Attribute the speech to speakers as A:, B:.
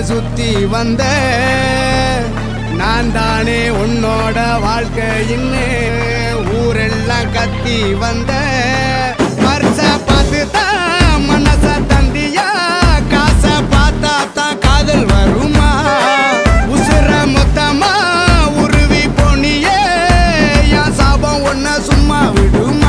A: சுத்தி வந்த நான் தானே உன்னோட வாழ்க்கையின்னு ஊரெல்லாம் கத்தி வந்த பரிச பார்த்து தான் மனச தந்தியா காசை பார்த்தா தான் காதல் வருமா உசுர மொத்தமா உருவி போனியே என் சாபம் ஒன்ன சும்மா விடுமா